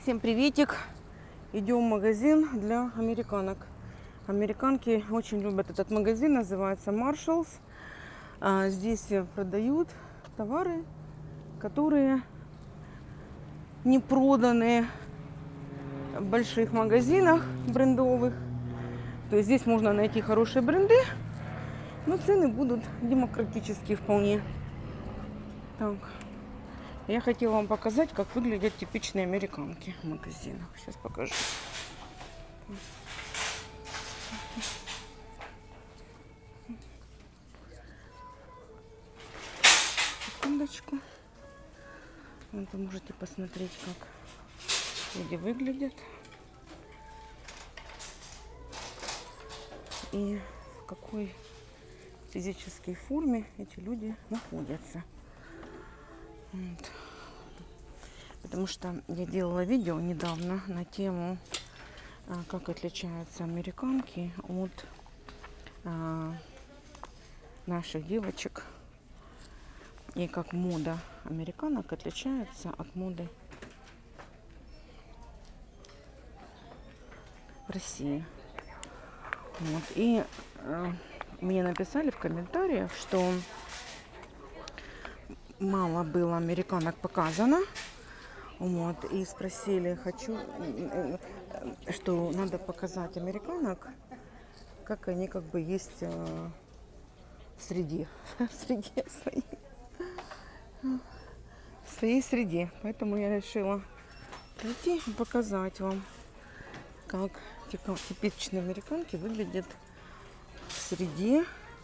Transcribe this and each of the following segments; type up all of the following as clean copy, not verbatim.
Всем приветик! Идем в магазин для американок. Американки очень любят этот магазин, называется Marshalls. Здесь продают товары, которые не проданы в больших магазинах брендовых. То есть здесь можно найти хорошие бренды, но цены будут демократические вполне. Так. Я хотела вам показать, как выглядят типичные американки в магазинах. Сейчас покажу. Секундочку. Вот вы можете посмотреть, как люди выглядят. И в какой физической форме эти люди находятся. Вот. Потому что я делала видео недавно на тему, как отличаются американки от наших девочек и как мода американок отличается от моды в России. Вот. И мне написали в комментариях, что мало было американок показано. Вот, и спросили, что надо показать американок, как они как бы есть в среде в своей среде. Поэтому я решила прийти и показать вам, как типичные американки выглядят в среде,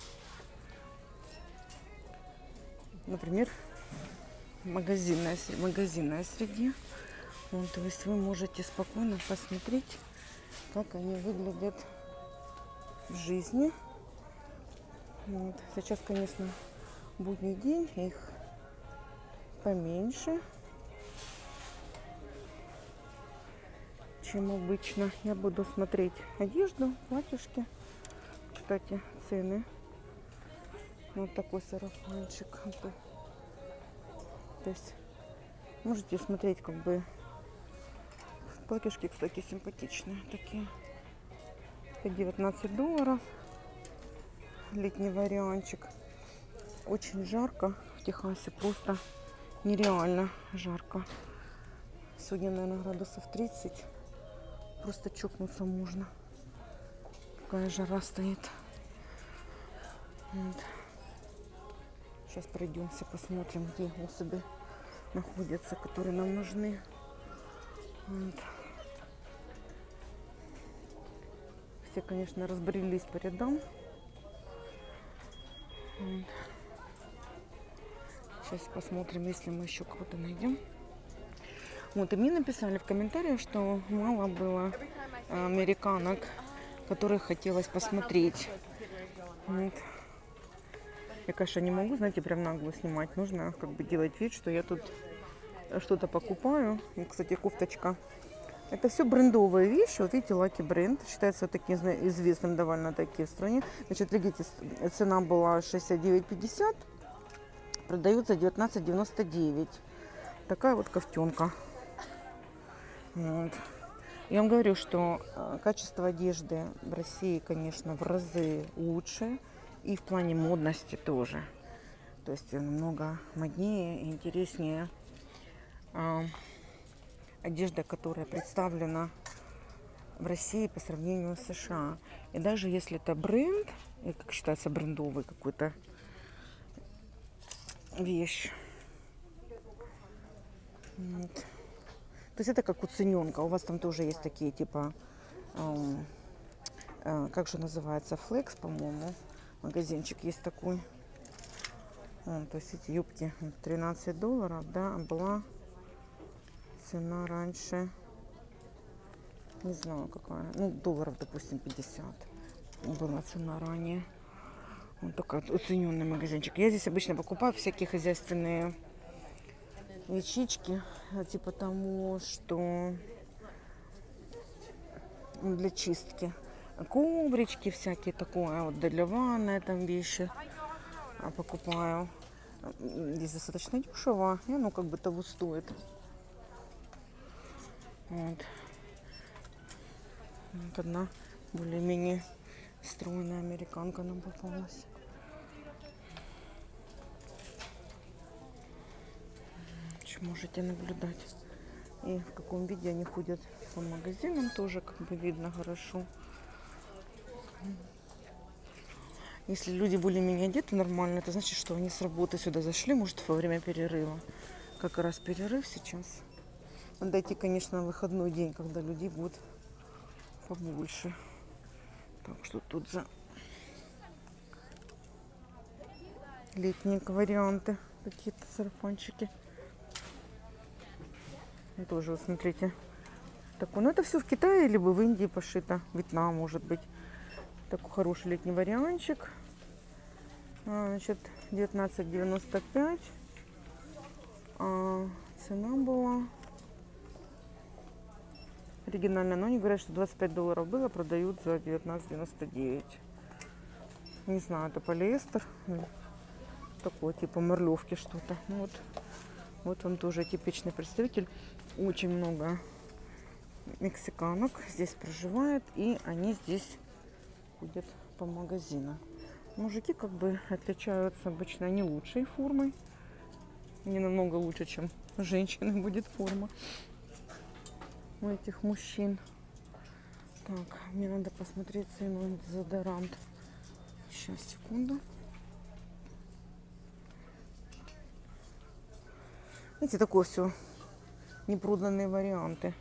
например, магазинная среде. Вот, то есть вы можете спокойно посмотреть, как они выглядят в жизни. Вот. Сейчас, конечно, будний день, их поменьше, чем обычно. Я буду смотреть одежду, платьишки. Кстати, цены. Вот такой сарафанчик. То есть можете смотреть, как бы платьишки, кстати, симпатичные такие. По $19. Летний вариантчик. Очень жарко в Техасе, просто нереально жарко. Сегодня, наверное, градусов 30. Просто чокнуться можно. Какая жара стоит. Вот. Сейчас пройдемся, посмотрим, где особи находятся, которые нам нужны. Вот. Все, конечно, разбрелись по рядам. Вот. Сейчас посмотрим, если мы еще кого-то найдем. Вот, и мне написали в комментариях, что мало было американок, которых хотелось посмотреть. Вот. Я, конечно, не могу, знаете, прям нагло снимать. Нужно как бы делать вид, что я тут что-то покупаю. И, кстати, кофточка. Это все брендовые вещи. Вот видите, Lucky бренд. Считается таким известным довольно-таки в стране. Значит, глядите, цена была 69,50. Продается 19,99. Такая вот кофтенка. Вот. Я вам говорю, что качество одежды в России, конечно, в разы лучше. И в плане модности тоже. То есть намного моднее и интереснее одежда, которая представлена в России по сравнению с США. И даже если это бренд, и как считается брендовый какой-то вещь. Вот. То есть это как уцененка. У вас там тоже есть такие типа, как же называется, Flex, по-моему. Магазинчик есть такой. То есть эти юбки $13, да, была цена раньше, не знаю какая, ну, долларов, допустим, 50 была цена ранее. Вот такой уцененный магазинчик. Я здесь обычно покупаю всякие хозяйственные вещички, типа тому, что для чистки. Коврички всякие такое, вот для ванны там вещи покупаю. Здесь достаточно дешево, и оно как бы того стоит. Вот. Вот одна более-менее стройная американка нам попалась. Можете наблюдать. И в каком виде они ходят по магазинам, тоже как бы видно хорошо. Если люди более-менее одеты нормально, это значит, что они с работы сюда зашли, может, во время перерыва. Как раз перерыв сейчас. Надо идти, конечно, в выходной день, когда людей будет побольше. Так, что тут за летние варианты, какие-то сарафанчики. И тоже, вот смотрите, такой, ну это все в Китае, либо в Индии пошито, Вьетнам, может быть. Такой хороший летний вариантчик. Значит, 19,95. Цена была оригинальная, но они говорят, что $25 было, продают за 19,99. Не знаю, это полиэстер. Такой типа мерлевки что-то. Вот он тоже типичный представитель. Очень много мексиканок здесь проживает, и они здесь ходят по магазинам. Мужики как бы отличаются обычно не лучшей формой. Не намного лучше, чем у женщины будет форма у этих мужчин. Так, мне надо посмотреть цену на дезодорант. Сейчас, секунду. Видите, такое все непроданные варианты.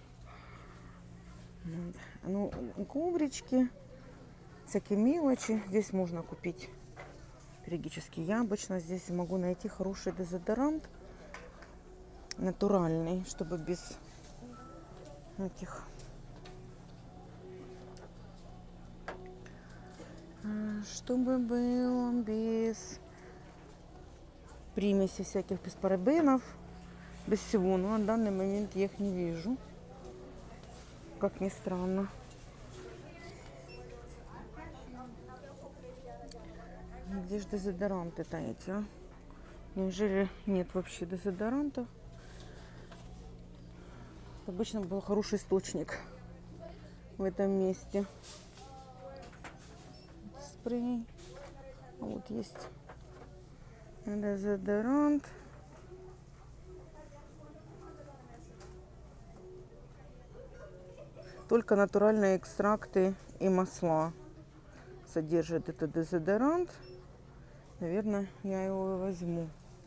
Ну, коврички, всякие мелочи здесь можно купить периодически. Я обычно здесь могу найти хороший дезодорант, натуральный, чтобы без этих чтобы было без примесей всяких, без парабенов, без всего. Но на данный момент я их не вижу, как ни странно. Где же дезодоранты-то эти, а? Неужели нет вообще дезодорантов? Обычно был хороший источник в этом месте. Спрей. Вот есть дезодорант. Только натуральные экстракты и масла содержит этот дезодорант. Наверное, я его возьму.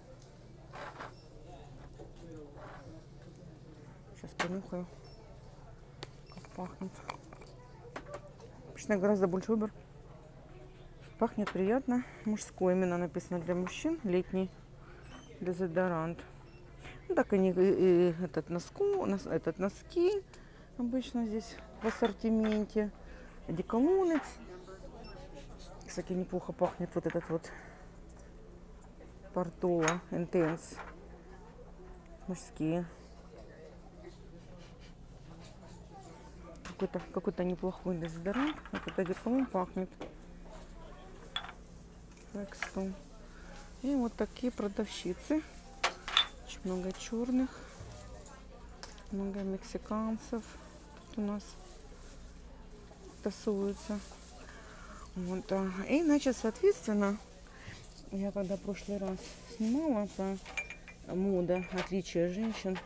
Сейчас понюхаю, как пахнет. Обычно гораздо больше выбор. Пахнет приятно. Мужской именно написано для мужчин. Летний дезодорант. Ну, так они этот носки обычно здесь в ассортименте. Одеколоны. Кстати, неплохо пахнет вот этот вот Портола Intense. Мужские. Какой-то неплохой дезодорант. Этот одеколон пахнет. Так что. И вот такие продавщицы. Очень много черных. Много мексиканцев. Тут у нас тусуются. Вот, и, значит, соответственно, я когда в прошлый раз снимала по мода, отличия женщин,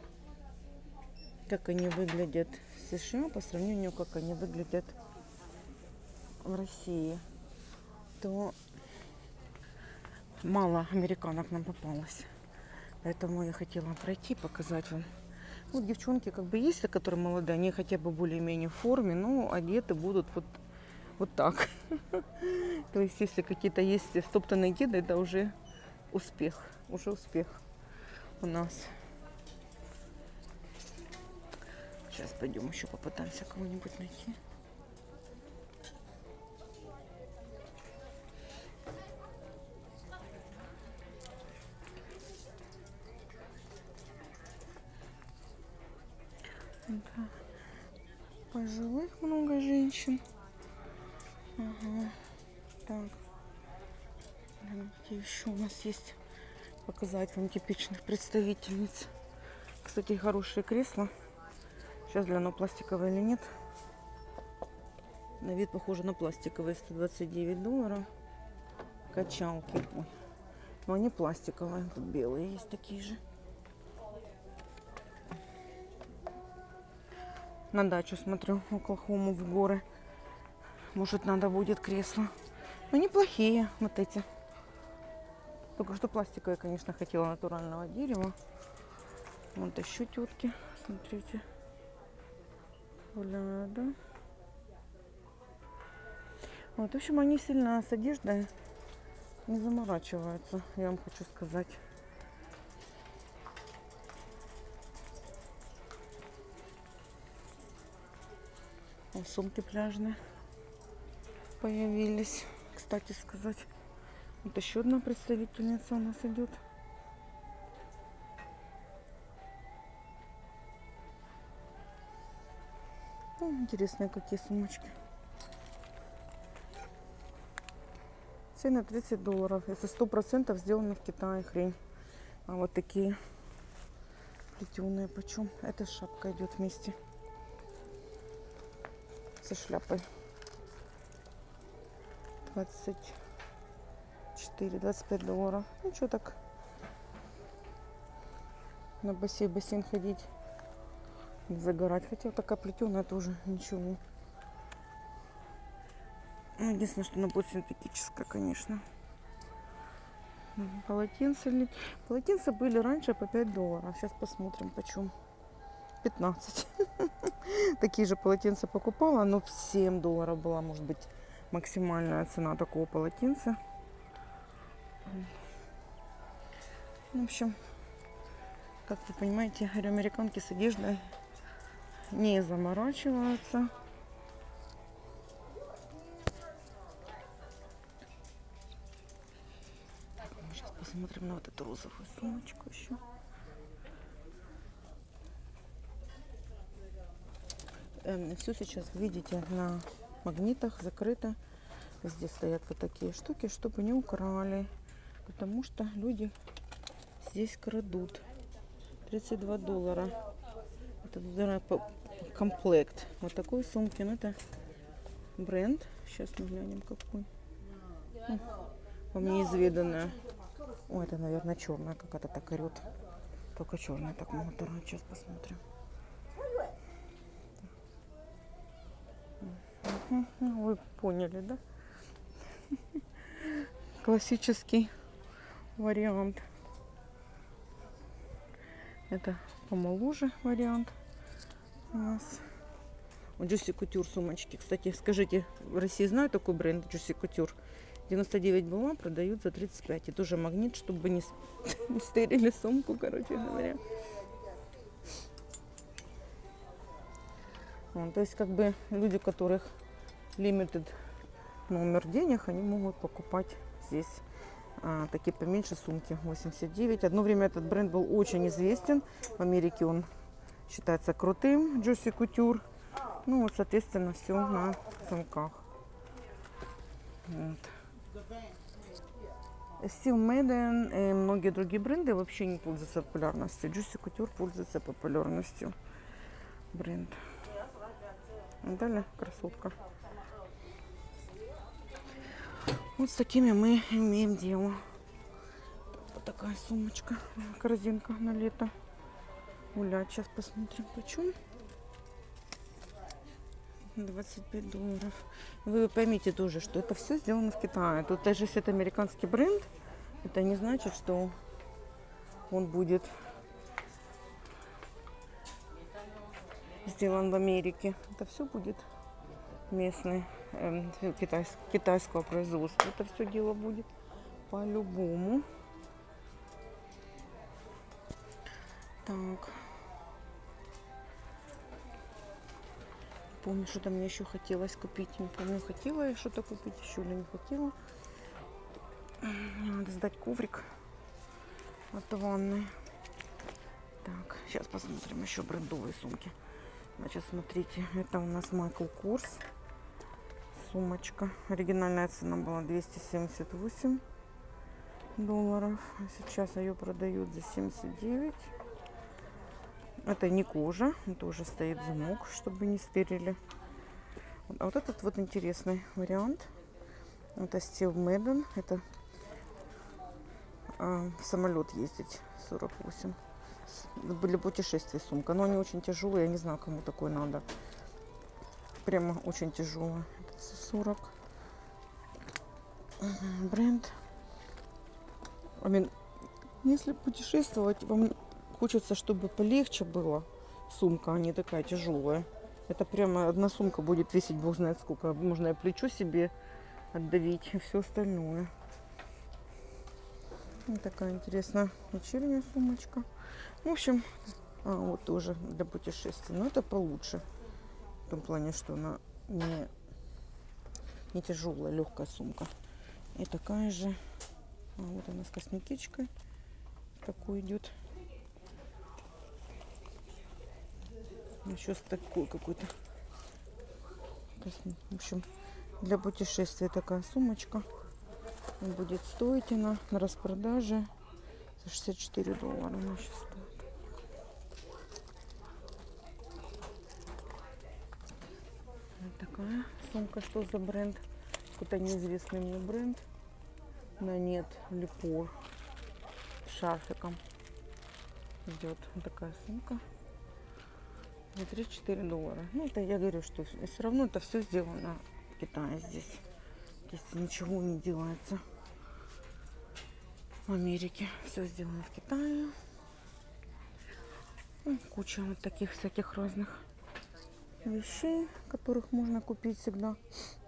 как они выглядят в США по сравнению, как они выглядят в России, то мало американок нам попалось. Поэтому я хотела пройти, показать вам. Вот девчонки как бы есть, которые молодые, они хотя бы более-менее в форме, но одеты будут вот так. То есть, если какие-то есть стоптанные кеды, это уже успех. Уже успех у нас. Сейчас пойдем еще попытаемся кого-нибудь найти. Да. Пожилых много женщин. Ага. Так. Где еще у нас есть? Показать вам типичных представительниц. Кстати, хорошие кресла. Сейчас гляну, пластиковая или нет. На вид похоже на пластиковые. $129. Качалки. Ой. Но они пластиковые. Тут белые есть такие же. На дачу смотрю, в Оклахому, в горы. Может, надо будет кресло. Но неплохие вот эти. Только что пластиковые, конечно, хотела натурального дерева. Вот еще тетки. Смотрите. Гуляют, да? Вот, в общем, они сильно с одеждой не заморачиваются, я вам хочу сказать. Вот сумки пляжные появились, кстати сказать. Вот еще одна представительница у нас идет. О, интересные какие сумочки. Цена $30. Это 100% сделано в Китае хрень. А вот такие плетеные почем? Эта шапка идет вместе со шляпой. $24-25. Ну что так? На бассейн ходить, загорать. Хотя вот такая плетеная тоже ничего. Единственное, что она будет синтетическая, конечно. Полотенца. Полотенца были раньше по $5. Сейчас посмотрим, почем. 15. Такие же полотенца покупала, но $7 была, может быть, максимальная цена такого полотенца. В общем, как вы понимаете, говорю, американки с одеждой не заморачиваются. Сейчас посмотрим на вот эту розовую сумочку еще. Все сейчас, видите, на магнитах закрыто. Здесь стоят вот такие штуки, чтобы не украли. Потому что люди здесь крадут. $32. Это, наверное, комплект. Вот такой сумки. Ну, это бренд. Сейчас мы глянем, какой. Вам неизведанная. О, это, наверное, черная какая-то так орет. Только черная так могут орать. Сейчас посмотрим. Вы поняли, да? Классический вариант. Это помоложе вариант у нас. Juicy Couture сумочки. Кстати, скажите, в России знают такой бренд Juicy Couture? 99 была, продают за 35. И тоже магнит, чтобы не стырили сумку, короче говоря. То есть, как бы, люди, у которых limited номер денег, они могут покупать здесь такие поменьше сумки. 89. Одно время этот бренд был очень известен. В Америке он считается крутым. Juicy Couture. Ну, вот, соответственно, все на сумках. Вот. Steel Maiden и многие другие бренды вообще не пользуются популярностью. Juicy Couture пользуется популярностью. Бренд. Далее красотка. Вот с такими мы имеем дело. Вот такая сумочка, корзинка на лето. Гулять. Сейчас посмотрим, почем. $25. Вы поймите тоже, что это все сделано в Китае. Тут даже если это американский бренд, это не значит, что он будет сделан в Америке. Это все будет местное, китайского производства. Это все дело будет по-любому. Так. Помню, что-то мне еще хотелось купить. Не помню, хотела я что-то купить еще или не хотела. Надо сдать коврик от ванны. Так, сейчас посмотрим еще брендовые сумки. Значит, смотрите, это у нас Michael Kors. Сумочка. Оригинальная цена была $278. А сейчас ее продают за 79. Это не кожа, тоже стоит замок, чтобы не стырили. А вот этот вот интересный вариант. Это Steel Maiden. Это в самолет ездить 48. Для путешествий сумка. Но они очень тяжелые. Я не знаю, кому такой надо. Прямо очень тяжелая. 40. Бренд. Если путешествовать, вам хочется, чтобы полегче было. Сумка, а не такая тяжелая. Это прямо одна сумка будет весить бог знает сколько. Можно и плечо себе отдавить и все остальное. Вот такая интересная вечерняя сумочка. В общем, вот тоже для путешествий. Но это получше. В том плане, что она не тяжелая, легкая сумка. И такая же. Вот она с косметичкой. Такой идет. Еще с такой какой-то. В общем, для путешествия такая сумочка. Будет стоить она на распродаже за $64. Она сейчас стоит. Вот такая сумка. Что за бренд? Какой-то неизвестный мне бренд. На нет Липор. С шарфиком. Идет вот такая сумка. За $34. Ну, это я говорю, что все равно это все сделано в Китае здесь. Если ничего не делается в Америке. Все сделано в Китае. Ну, куча вот таких всяких разных вещей, которых можно купить всегда.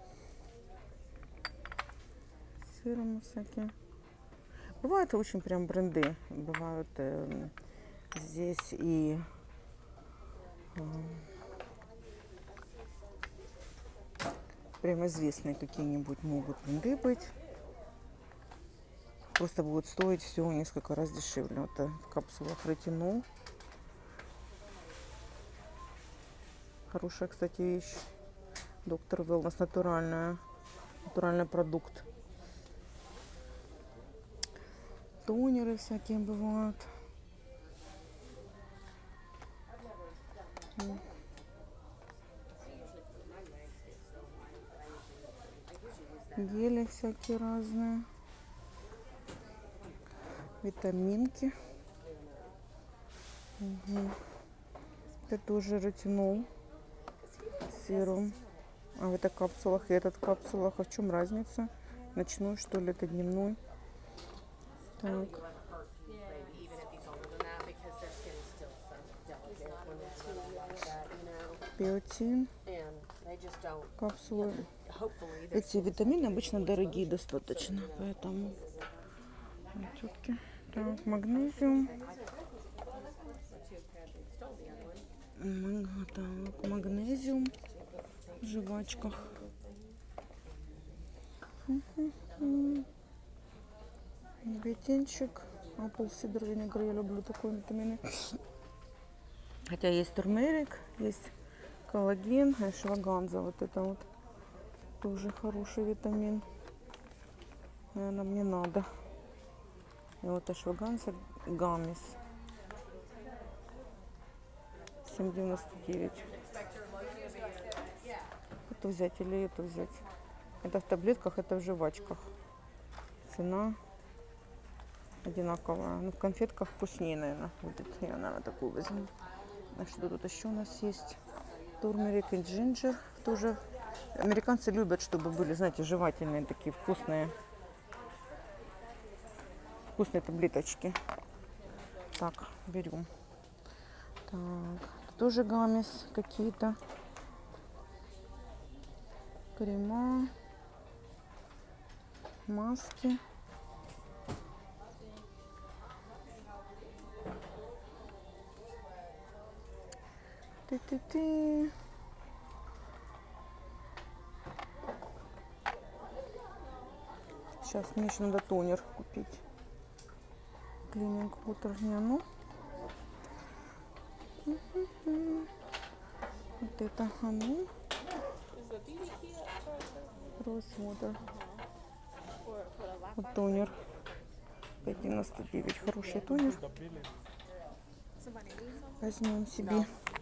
Серумы всякие. Бывают очень прям бренды. Бывают здесь и прям известные какие-нибудь могут бренды быть. Просто будут стоить всего несколько раз дешевле. Вот в капсулах ретинол. Хорошая, кстати, вещь. Доктор Wellness натуральная. Натуральный продукт. Тонеры всякие бывают. Гели всякие разные. Витаминки. Угу. Это тоже ретинол. Серум. А в этой капсулах и этот в капсулах. А в чем разница? Ночной, что ли, это дневной? Так. Биотин. Капсулы. Эти витамины обычно дорогие достаточно, поэтому тетки. Так, магнезиум. Так, магнезиум в жвачках. Биотинчик. Apple cider vinegar. Я люблю такой витамины. Хотя есть турмерик, есть коллаген, ашваганза. Вот это вот тоже хороший витамин. Наверное, мне надо. И вот ашваганза гаммис. 7,99. Это взять или это взять? Это в таблетках, это в жвачках. Цена одинаковая. Но в конфетках вкуснее, наверное, будет. Я, наверное, такую возьму. А что тут еще у нас есть? Турмерик и джинджер. Тоже американцы любят, чтобы были, знаете, жевательные такие вкусные. Вкусные таблеточки. Так, берем. Так, тоже гаммис какие-то. Крема. Маски. Ты-ты-ты. Сейчас мне еще надо тонер купить. Клининг Water Nano. Вот это оно. Rose Water. Вот тонер. 5,99. Хороший тонер. возьмем себе.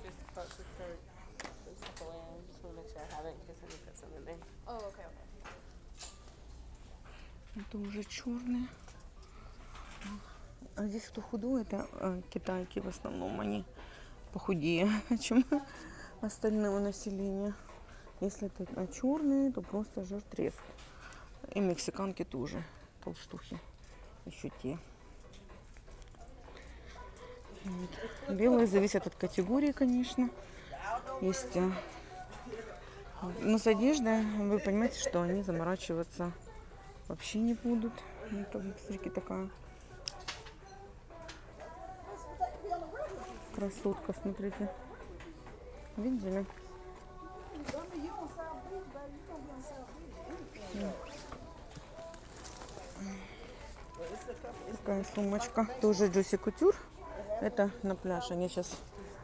Это уже черные. А здесь кто худой, это китайки в основном, они похудее, чем остального населения. Если это черные, то просто жир трест. И мексиканки тоже, толстухи, еще те. Вот. Белые зависят от категории, конечно. Есть, но с одеждой вы понимаете, что они заморачиваться вообще не будут. Это, смотрите, такая красотка, смотрите. Видели? Такая сумочка. Тоже Джоси Кутюр. Это на пляж. Они сейчас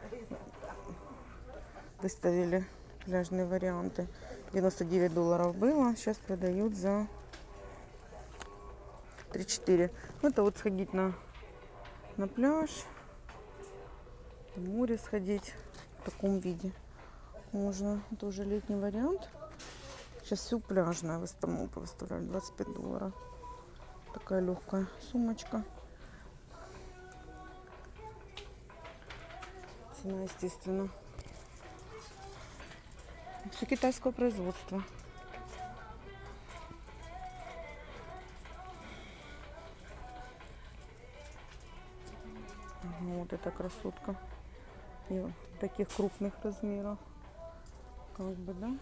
выставили пляжные варианты. $99 было. Сейчас продают за 3-4. Это вот сходить на пляж. В море сходить в таком виде. Можно. Тоже летний вариант. Сейчас все пляжное выставляют. $25. Такая легкая сумочка. Цена, естественно. Все китайского производства. Вот эта красотка. И таких крупных размеров. Как бы, да.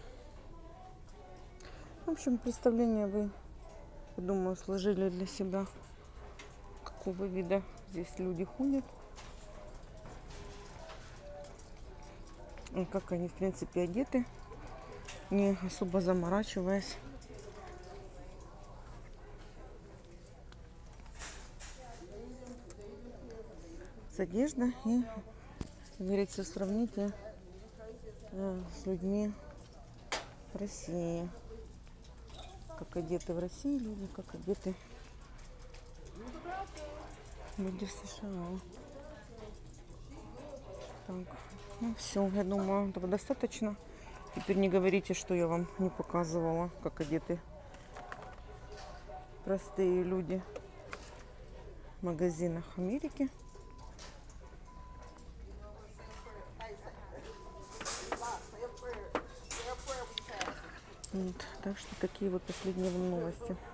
В общем, представление вы, я думаю, сложили для себя, какого вида здесь люди ходят. И как они, в принципе, одеты, не особо заморачиваясь. С одеждой и, как говорится, сравните с людьми в России. Как одеты в России люди, как одеты люди в США. Так, ну все, я думаю, этого достаточно. Теперь не говорите, что я вам не показывала, как одеты простые люди в магазинах Америки. Вот, так что такие вот последние новости.